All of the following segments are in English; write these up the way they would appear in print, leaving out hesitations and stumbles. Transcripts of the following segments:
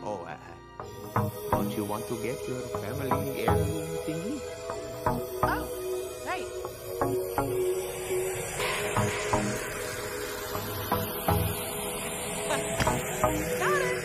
Oh, don't you want to get your family heirloom thingy? Oh, right. Got it.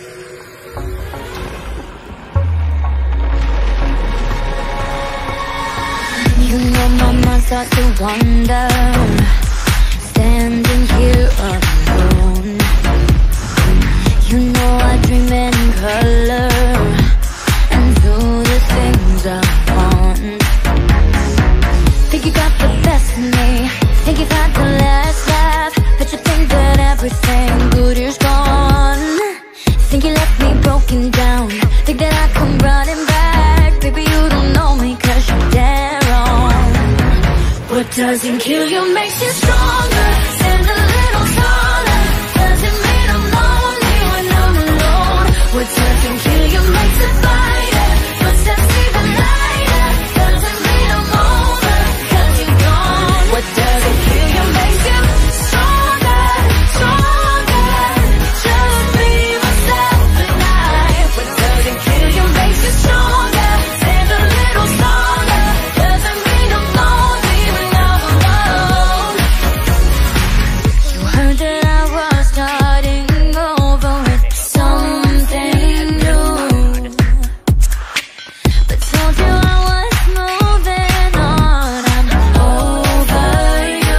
You know my mind starts to wander, standing here alone. You know I dream in color and do the things I want. Think you got the best of me, think you've had the last laugh, but you think that everything good is gone. Think you left me broken down, think that I come running back. Baby, you don't know me 'cause you're dead wrong. What doesn't kill you makes you stronger. Stand a little taller. Doesn't mean I'm lonely when I'm alone. What doesn't kill you makes it brighter. Footsteps even lighter. Doesn't mean I'm over 'cause you're gone. What doesn't kill you makes you stronger, stronger. Just be myself tonight. What doesn't kill you makes you stronger. Stand a little taller. Doesn't mean I'm lonely when I'm alone. You heard that I was starting over with something new, but told you I was moving on. I'm over you.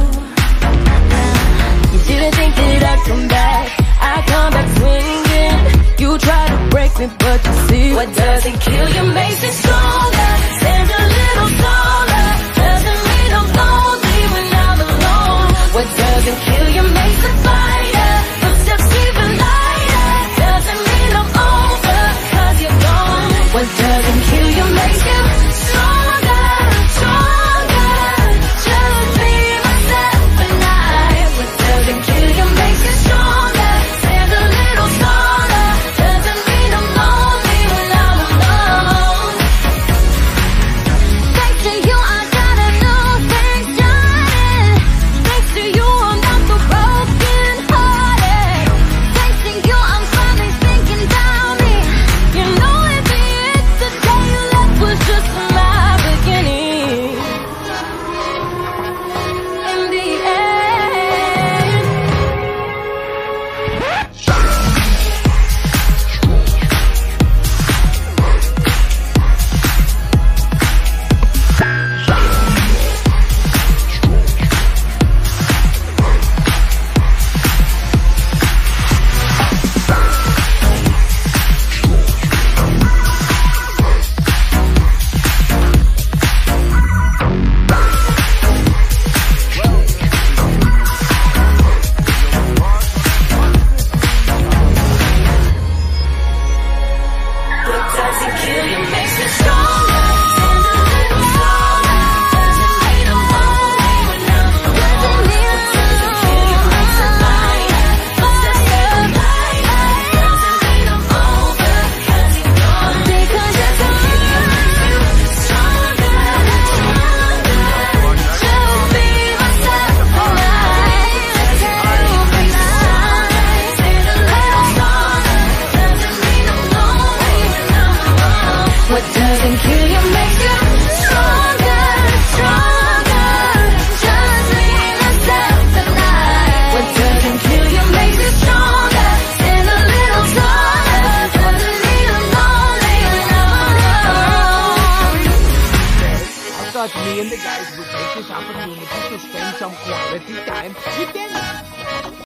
You didn't think that I'd come back. I come back swinging. You try to break me, but you see what doesn't kill you makes it stronger. Stand a little taller. Doesn't mean I'm lonely when I'm alone. What doesn't kill you makes it fighter. Footsteps even lighter. Doesn't mean I'm over 'cause you're gone. What doesn't kill you makes you stronger, stronger. Just be myself tonight. What doesn't kill you makes you stronger. Stand a little taller. Doesn't mean I'm lonely when I'm alone. Thanks to you, I got a new thing started. Thanks to you, I'm not so broken hearted. Thanks to you, I'm finally thinking about me. You know, at the end, the day you left was just my beginning. In the end, what doesn't kill you makes you stronger. Stand a little taller. Doesn't mean I'm lonely when I'm alone. What doesn't kill you makes it lighter. Footsteps even lighter. Doesn't mean I'm over 'cause you're gone. Because you're gone. Stronger, stronger. Just be myself tonight. Stand a little taller. Doesn't mean I'm lonely when I'm alone. What doesn't kill you makes you stronger, stronger. Just be myself tonight. What doesn't kill you makes you stronger. Stand a little taller. Doesn't mean I'm lonely when I'm alone. I thought me and the guys would take this opportunity to spend some quality time with them.